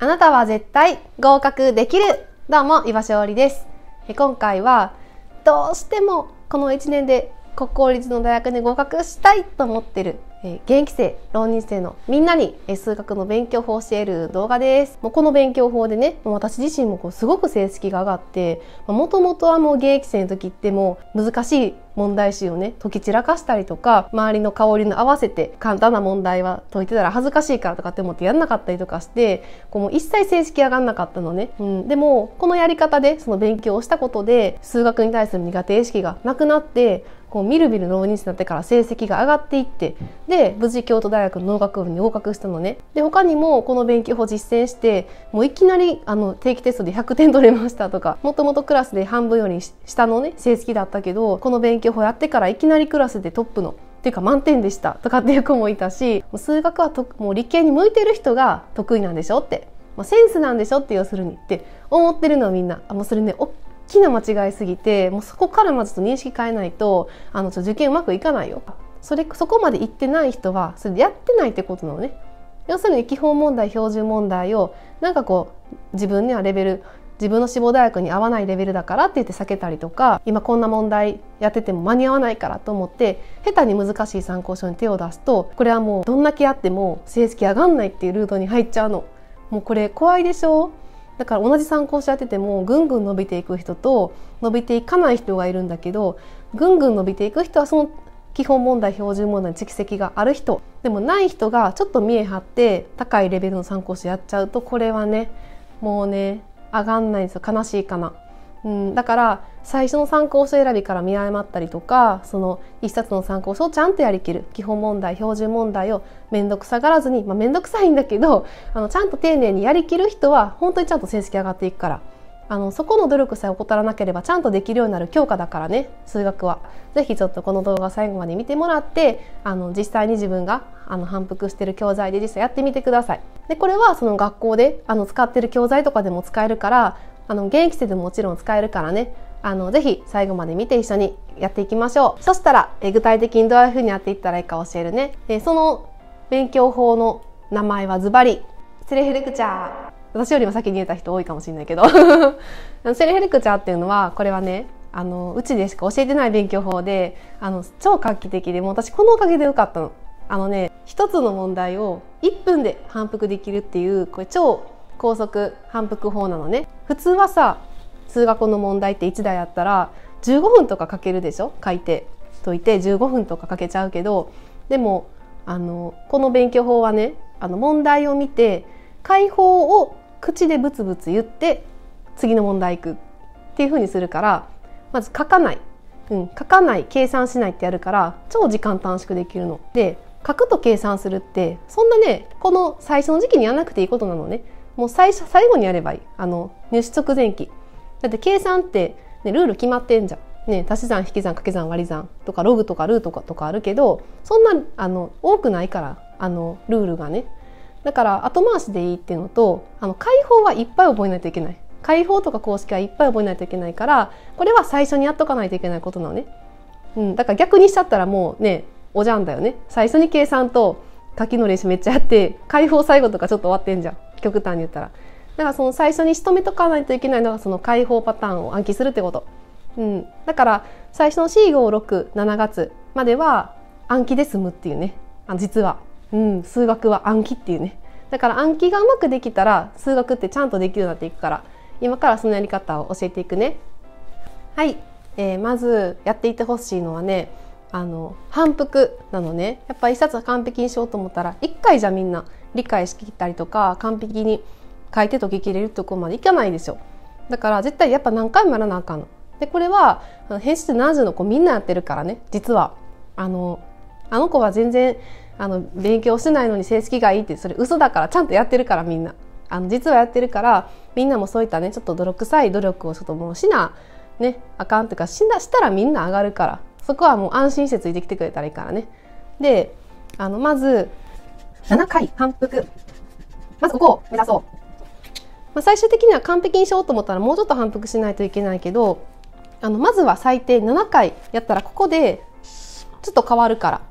あなたは絶対合格できる。どうも、岩しおりです。今回はどうしてもこの1年で国公立の大学に合格したいと思っている現役生、浪人生のみんなに数学の勉強法を教える動画です。もうこの勉強法でね、私自身もすごく成績が上がって、もともとはもう現役生の時ってもう難しい問題集をね解き散らかしたりとか、周りの香りの合わせて簡単な問題は解いてたら恥ずかしいからとかって思ってやんなかったりとかして、もう一切成績上がんなかったのね。でもこのやり方でその勉強をしたことで数学に対する苦手意識がなくなって、みるみる浪人生になってから成績が上がっていって、で無事京都大学の農学部に合格したのね。で他にもこの勉強法実践して、もういきなり定期テストで100点取れましたとか、もともとクラスで半分より下のね成績だったけど、この勉強法やってからいきなりクラスでトップのっていうか満点でしたとかっていう子もいたし、数学はもう理系に向いてる人が得意なんでしょって、センスなんでしょって要するにって思ってるのはみんな、もうそれね大きな間違いすぎて、もうそこからまず認識変えないと受験うまくいかないよ。そこまで行ってない人はそれでやってないってことなのね。要するに基本問題標準問題をなんか自分には自分の志望大学に合わないレベルだからって言って避けたりとか、今こんな問題やってても間に合わないからと思って下手に難しい参考書に手を出すと、これはもうどんだけやっても成績上がんないっていうルートに入っちゃうの。もうこれ怖いでしょ。だから同じ参考書やっててもぐんぐん伸びていく人と伸びていかない人がいるんだけど、ぐんぐん伸びていく人はその基本問題標準問題に蓄積がある人でもない人がちょっと見え張って高いレベルの参考書やっちゃうと、これはねもうね上がんないんですよ。悲しいかな。だから最初の参考書選びから見誤ったりとか、その一冊の参考書をちゃんとやりきる、基本問題標準問題を面倒くさがらずに、面倒くさいんだけどちゃんと丁寧にやりきる人は本当にちゃんと成績上がっていくから、そこの努力さえ怠らなければちゃんとできるようになる教科だからね、数学は。ぜひちょっとこの動画最後まで見てもらって、実際に自分が反復してる教材で実際やってみてください。でこれはその学校で使ってる教材とかでも使えるから、現役生でももちろん使えるからね、ぜひ最後まで見て一緒にやっていきましょう。そしたら具体的にどういうふうにやっていったらいいか教えるね。その勉強法の名前はズバリセルフレクチャー。私よりも先に言えた人多いかもしれないけどセルフレクチャーっていうのは、これはねうちでしか教えてない勉強法で超画期的で、もう私このおかげで受かったの。一つの問題を1分で反復できるっていう、これ超高速反復法なのね。普通はさ、数学の問題って1題あったら15分とかかけるでしょ。書いて解いて15分とかかけちゃうけど、でもこの勉強法はね問題を見て解法を口でブツブツ言って次の問題行くっていう風にするから、まず書かない、計算しないってやるから超時間短縮できるので、書くと計算するってそんなねこの最初の時期にやらなくていいことなのね。もう最後にやればいい。入試直前期だって計算って、ね、ルール決まってんじゃん、ね、足し算引き算掛け算割り算とかログとかルートとかあるけど、そんな多くないからルールがね。だから後回しでいいっていうのと、解法はいっぱい覚えないといけない。解法とか公式はいっぱい覚えないといけないから、これは最初にやっとかないといけないことなのね。だから逆にしちゃったらもうねおじゃんだよね。最初に計算と書きの練習めっちゃやって解法最後とかちょっと終わってんじゃん、極端に言ったら。だからその最初に仕留めとかないといけないのがその解法パターンを暗記するってこと。だから最初の 4,5,6,7 月までは暗記で済むっていうね。実は、数学は暗記っていうね。だから暗記がうまくできたら数学ってちゃんとできるようになっていくから、今からそのやり方を教えていくね。はい、まずやっていってほしいのはね反復なのね。やっぱり一冊完璧にしようと思ったら1回じゃみんな理解しきったりとか完璧に書いて解ききれるところまでいかないでしょ。だから絶対やっぱ何回もやらなあかんので、これは偏差値70の子みんなやってるからね。実はあの子は全然勉強してないのに成績がいいって、それ嘘だから、ちゃんとやってるからみんな実はやってるから、みんなもそういったねちょっと泥臭い努力をちょっともうしなねあかんっていうか、したらみんな上がるから、そこはもう安心してついてきてくれたらいいからね。でまず7回反復、まずここを目指そう。最終的には完璧にしようと思ったらもうちょっと反復しないといけないけど、まずは最低7回やったらここでちょっと変わるから、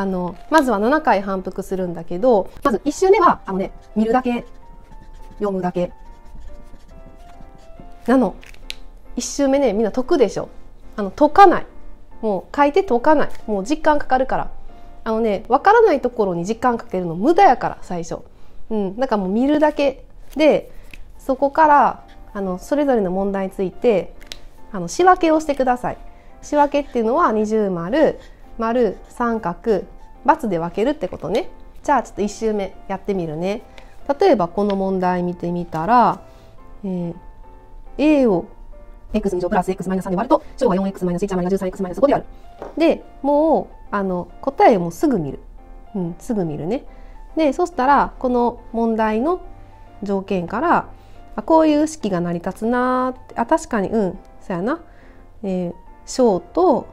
まずは7回反復するんだけど、まず1周目は見るだけ読むだけなの。1周目ねみんな解くでしょ。解かない、もう書いて解かない、もう時間かかるから。分からないところに時間かけるの無駄やから最初。だからもう見るだけで、そこからそれぞれの問題について仕分けをしてください。仕分けっていうのは二重丸、丸、三角、×で分けるってことね。じゃあちょっと1周目やってみるね。例えばこの問題見てみたら、A を x2 乗プラス x-3 で割ると小が 4x-1-13x-5 である。でもう答えをもうすぐ見る、すぐ見るね。でそしたらこの問題の条件からこういう式が成り立つなって、確かにそうやな、小と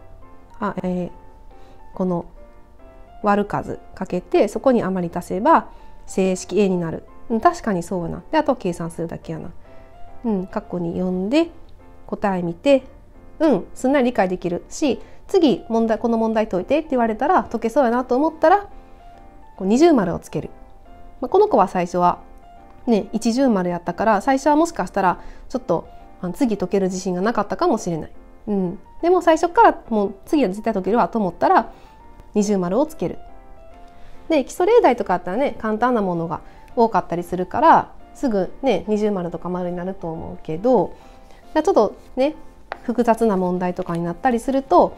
この割る数かけてそこに余り足せば整式 A になる。確かにそうやな。であとは計算するだけやな。括弧に読んで答え見て、すんなり理解できるし、次この問題解いてって言われたら解けそうやなと思ったら二重丸をつける。この子は最初はね一重丸やったから、最初はもしかしたらちょっと次解ける自信がなかったかもしれない。でも最初からもう次は絶対解けるわと思ったら二重丸をつける。で基礎例題とかあったらね簡単なものが多かったりするからすぐね二重丸とか丸になると思うけど、ちょっとね複雑な問題とかになったりすると、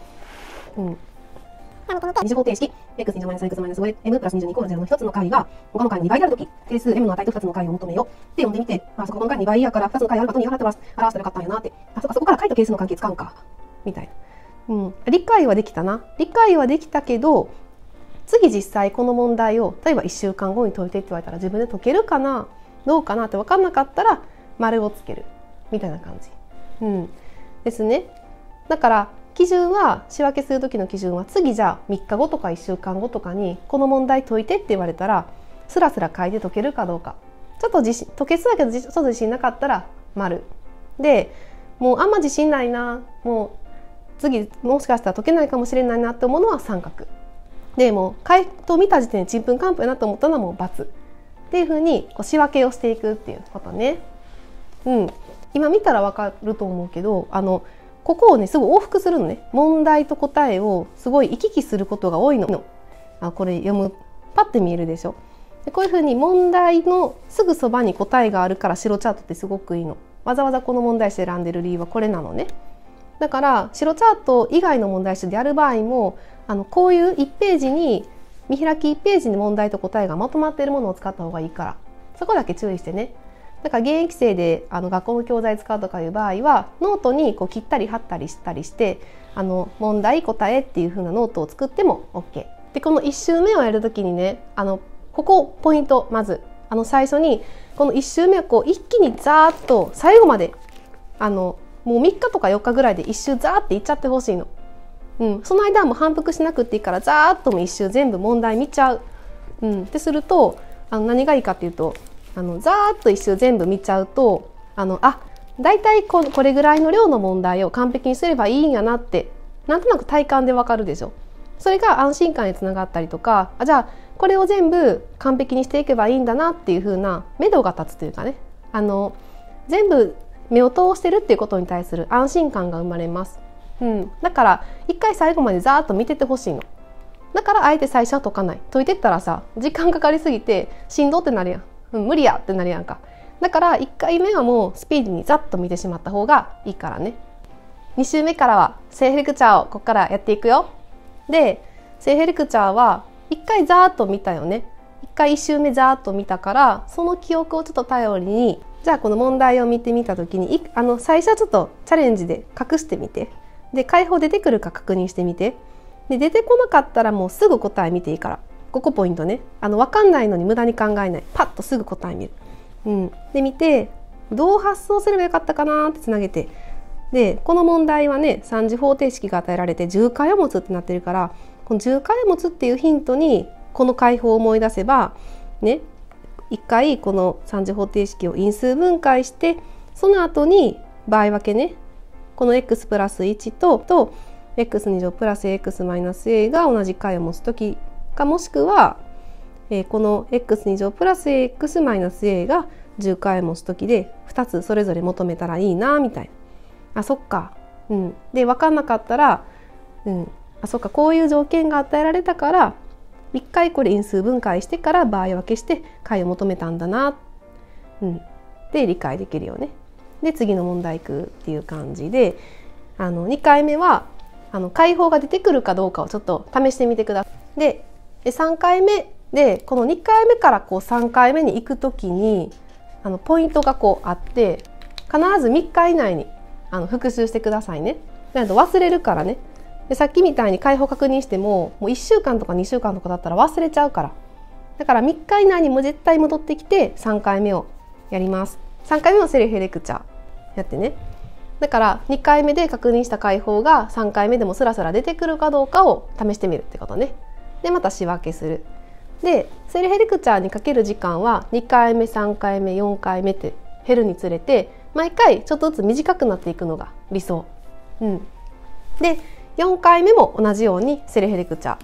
二次方程式 x2-x-5 m プラス22=0の1つの解が他の解の2倍であるとき、定数 m の値と2つの解を求めよって読んでみて、そここの解2倍やから2つの解あることに表したらよかったんやなって、そこから解と係数の関係使うんかみたいな。理解はできたな。理解はできたけど、次実際この問題を例えば1週間後に解いてって言われたら自分で解けるかなどうかなって分かんなかったら丸をつけるみたいな感じ、ですね。だから基準は仕分けする時の基準は、次じゃあ3日後とか1週間後とかにこの問題解いてって言われたらスラスラ書いて解けるかどうか、ちょっと解けそうだけどちょっと自信なかったら丸で、もうあんま自信ないな、もう次もしかしたら解けないかもしれないなって思うのは三角で、もう回答見た時点でちんぷんかんぷんやなと思ったのはもう×っていう風に仕分けをしていくっていうことね。今見たら分かると思うけど、ここをねすぐ往復するのね。問題と答えをすごい行き来することが多いの。これ読むパッて見えるでしょ。でこういう風に問題のすぐそばに答えがあるから白チャートってすごくいいの。わざわざこの問題集選んでる理由はこれなのね。だから白チャート以外の問題集でやる場合もこういう1ページに見開き1ページに問題と答えがまとまっているものを使った方がいいから、そこだけ注意してね。だから現役生で学校の教材使うとかいう場合はノートに切ったり貼ったりしたりして問題答えっていう風なノートを作っても OK で、この1周目をやるときにねここポイント。まず最初にこの1周目を一気にザーッと最後までもう3日とか4日ぐらいで1周ザーっていっちゃってほしいの。その間はもう反復しなくていいからザーッとも1周全部問題見ちゃう。ってすると何がいいかっていうとザーッと一周全部見ちゃうとだいたいこれぐらいの量の問題を完璧にすればいいんやなってなんとなく体感でわかるでしょ。それが安心感につながったりとか、じゃあこれを全部完璧にしていけばいいんだなっていう風な目処が立つというかね、全部目を通してるっていうことに対する安心感が生まれます。だから一回最後までザーッと見ててほしいの。だからあえて最初は解かない。解いてったらさ時間かかりすぎてしんどってなるやん。無理やってなるやんか。だから1回目はもうスピーディーにザッと見てしまった方がいいからね。2週目からはセーフレクチャーをここからやっていくよ。でセーフレクチャーは1回ザーッと見たよね。1回1週目ザーッと見たから、その記憶をちょっと頼りにじゃあこの問題を見てみた時に最初はちょっとチャレンジで隠してみて、で解法出てくるか確認してみて、で出てこなかったらもうすぐ答え見ていいから。ここポイントね。分かんないのに無駄に考えない。パッとすぐ答え見る。で見てどう発想すればよかったかなってつなげて、でこの問題はね3次方程式が与えられて重解を持つってなってるから、この重解を持つっていうヒントにこの解法を思い出せばね、一回この3次方程式を因数分解して、その後に場合分けね、この x プラス1と x2 乗プラス x マイナス a が同じ解を持つときか、もしくは、この x2 乗プラス x マイナス a が 10回持つ時で2つそれぞれ求めたらいいなみたいな。あ、そっか。で分かんなかったら、あ、そっか、こういう条件が与えられたから1回これ因数分解してから場合分けして解を求めたんだな、で理解できるよね。で次の問題いくっていう感じで、2回目は解法が出てくるかどうかをちょっと試してみてください。で3回目でこの2回目からこう3回目に行くときにポイントがこうあって、必ず3日以内に復習してくださいね。なんと忘れるからね。でさっきみたいに解法確認しても1週間とか2週間とかだったら忘れちゃうから、だから3日以内にも絶対戻ってきて3回目をやります。3回目のセルフレクチャーやってね。だから2回目で確認した解法が3回目でもスラスラ出てくるかどうかを試してみるってことね。でまた仕分けする。でセルフレクチャーにかける時間は2回目3回目4回目って減るにつれて毎回ちょっとずつ短くなっていくのが理想。で4回目も同じようにセルフレクチャ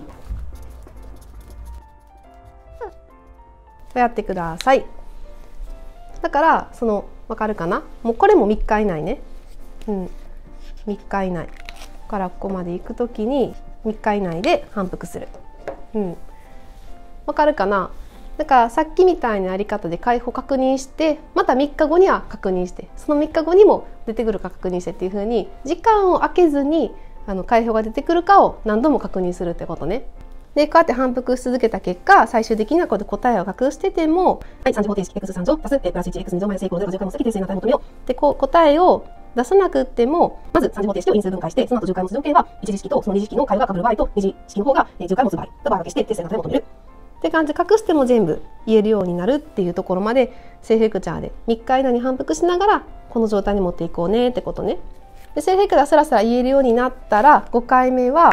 ーやってください。だから分かるかな。もうこれも3日以内ね。3日以内からここまで行くときに3日以内で反復する。分かるかな。だからさっきみたいなやり方で解法確認してまた3日後には確認してその3日後にも出てくるか確認してっていう風に時間を空けずに解法が出てくるかを何度も確認するってことね。でこうやって反復し続けた結果最終的にはここで答えを隠してても、はい、3次方程式 x3 乗足すプラス 1x2 乗マイナス a イコール0 10回も先定性の値を求めようでこう答えを出さなくってもまず3次方程式を因数分解してその後10回持つ条件は1次式とその2次式の解が被る場合と2次式の方が10回持つ場合と場合分けして定性の値を求めるって感じで隠しても全部言えるようになるっていうところまでセルフレクチャーで3日以内に反復しながらこの状態に持っていこうねってことね。でセルフレクチャースラスラ言えるようになったら5回目は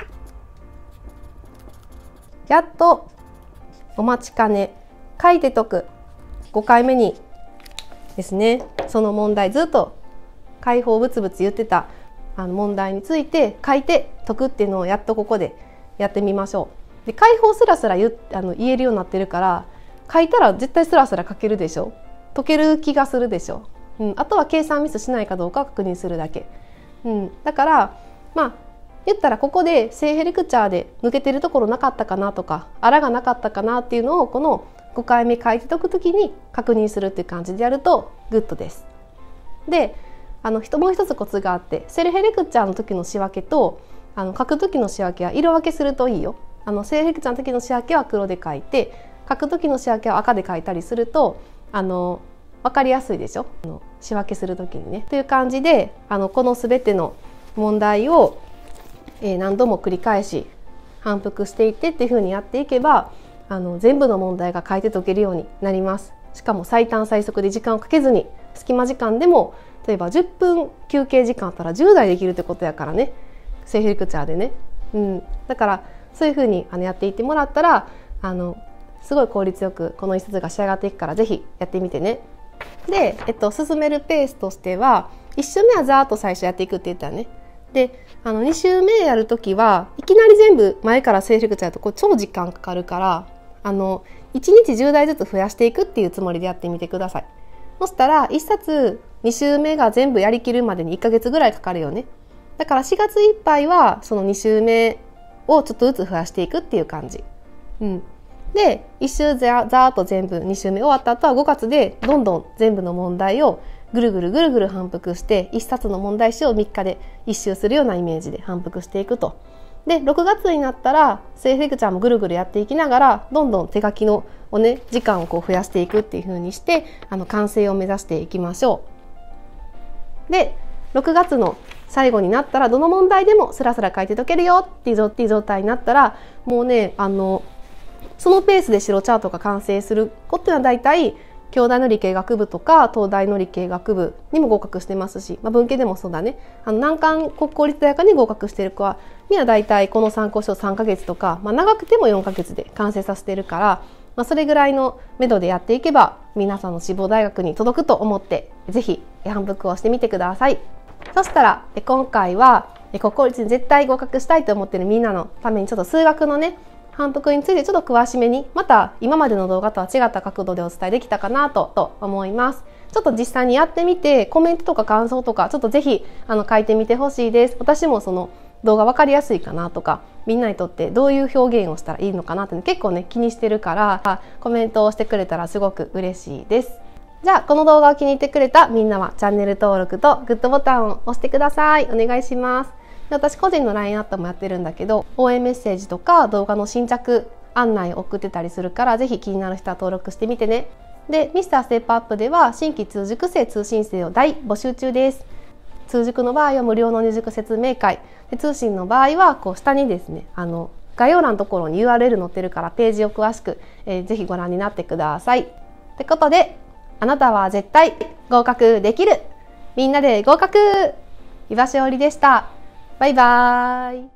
やっとお待ちかね書いて解く5回目にですね、その問題ずっと解法ブツブツ言ってた問題について書いて解くっていうのをやっとここでやってみましょう。で解法スラスラ言えるようになってるから書いたら絶対スラスラ書けるでしょ。解ける気がするでしょ。あとは計算ミスしないかどうか確認するだけ。だから言ったらここでセルフレクチャーで抜けてるところなかったかなとかあらがなかったかなっていうのをこの5回目書いて解くときに確認するっていう感じでやるとグッドです。でもう一つコツがあってセルフレクチャーの時の仕分けと書く時の仕分けは色分けするといいよ。セルフレクチャーの時の仕分けは黒で書いて書く時の仕分けは赤で書いたりすると分かりやすいでしょ。仕分けする時にねという感じでこの全ての問題を何度も繰り返し反復していってっていう風にやっていけば全部の問題が書いて解けるようになります。しかも最短最速で時間をかけずに隙間時間でも例えば10分休憩時間あったら10台できるってことやからねセルフレクチャーでね、だからそういう風にやっていってもらったらすごい効率よくこの一冊が仕上がっていくからぜひやってみてね。で、進めるペースとしては1週目はざーっと最初やっていくって言ったらね。で2週目やるときはいきなり全部前からセルフレクチャーやると超時間かかるから1日10台ずつ増やしていくっていうつもりでやってみてください。そしたら1冊2週目が全部やりきるまでに1ヶ月ぐらいかかるよね。だから4月いっぱいはその2週目をちょっとずつ増やしていくっていう感じ。で1週ざーっと全部2週目終わった後は5月でどんどん全部の問題をぐるぐるぐるぐる反復して1冊の問題集を3日で1周するようなイメージで反復していくと。で6月になったらセルフレクチャーもぐるぐるやっていきながらどんどん手書きの時間を増やしていくっていう風にして完成を目指していきましょう。で6月の最後になったらどの問題でもスラスラ書いて解けるよっていう状態になったらもうねそのペースで白チャートが完成する子っていうのはだいたい京大の理系学部とか東大の理系学部にも合格してますし、文系でもそうだね難関国公立大学に合格している子はみんなだいたいこの参考書3ヶ月とか、長くても4ヶ月で完成させているから、それぐらいの目処でやっていけば皆さんの志望大学に届くと思ってぜひ反復をしてみてください。そしたら今回は国公立に絶対合格したいと思っているみんなのためにちょっと数学のね反復についてちょっと詳しめにまた今までの動画とは違った角度でお伝えできたかなと思います。 ちょっと実際にやってみてコメントとか感想とかちょっとぜひ書いてみてほしいです。私もその動画分かりやすいかなとか、みんなにとってどういう表現をしたらいいのかなって結構ね気にしてるから、コメントをしてくれたらすごく嬉しいです。じゃあこの動画を気に入ってくれたみんなはチャンネル登録とグッドボタンを押してください。お願いします。で、私個人の LINE アットもやってるんだけど、応援メッセージとか動画の新着案内を送ってたりするから、ぜひ気になる人は登録してみてね。で、ミスターステップアップでは新規通塾生通信生を大募集中です。通塾の場合は無料の入塾説明会で、通信の場合はこう下にですね、概要欄のところに URL 載ってるからページを詳しく、ぜひご覧になってください。ってことで、あなたは絶対合格できる。みんなで合格。岩しおりでした。バイバーイ。